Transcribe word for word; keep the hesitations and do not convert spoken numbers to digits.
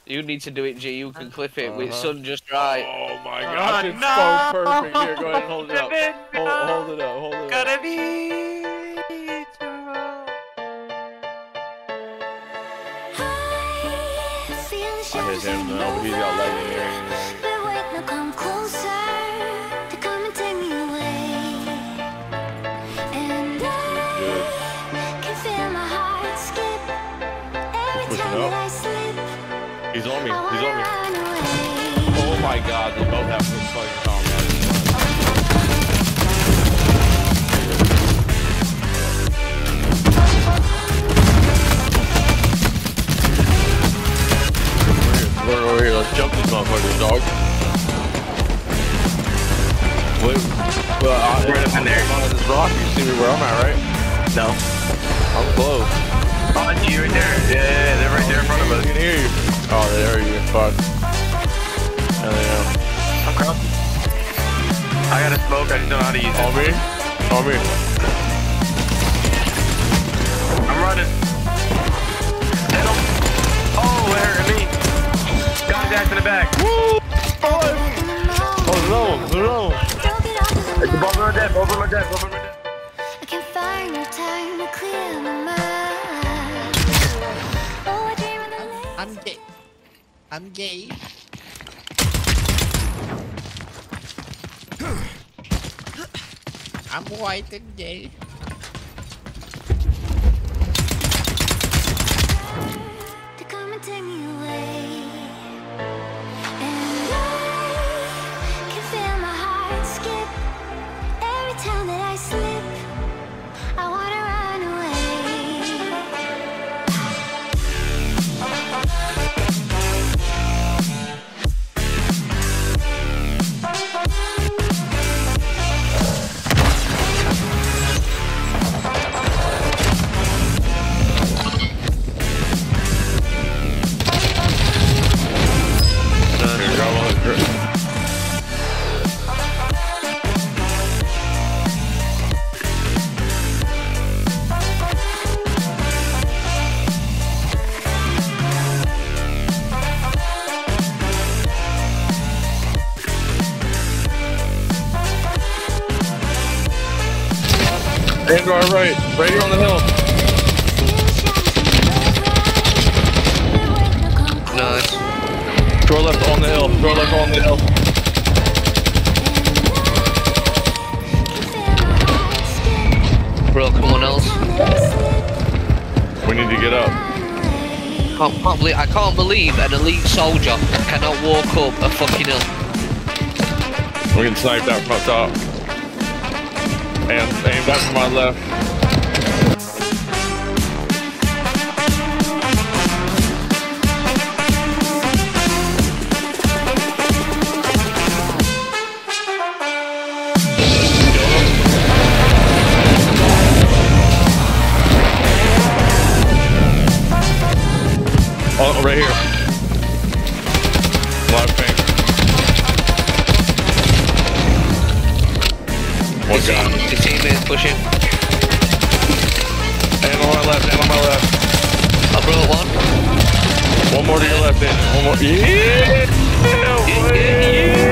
You need to do it, G. You can clip it uh-huh. with sun just right. Oh my gosh, it's no! so perfect. Here, go ahead and hold it up. Hold, hold it up, hold it up. Gotta be I hit him though, but he's got legendary. He's on me. He's on me. Oh my god, they both have some fucking combat. We're over here. Let's jump this motherfucker, dog. Wait, well, I'm right up in there. On this rock, you see me where I'm at, right? No. I'm close. Oh, you right there. Yeah, yeah, yeah, they're right there in front of us. I can hear you. Oh, they heard you. Fuck. Hell yeah. I'm crossing. I got a smoke, I just don't know how to use it. On me? On me. I'm running. Hit him. Oh, it hurt me. Got his ass in the back. Woo! Oh, no, no. It's above my death, over my death, over my death. I can't find no time to clear my mind. I'm gay. I'm gay. I'm white and gay. To come and take me away. And I can feel my heart skip every time that I slip. I wanna run away. And to our right, right here on the hill. Nice. To our left on the hill. To our left on the hill. Bro, come on, else. We need to get up. Can't, can't believe, I can't believe an elite soldier cannot walk up a fucking hill. We can snipe that from up top. And aim that from my left. Oh, right here. Live ping. One guy. His teammates pushing. And on my left, and on my left. I brought one. One more to your left, and one more. Yeah! Yeah, yeah, yeah.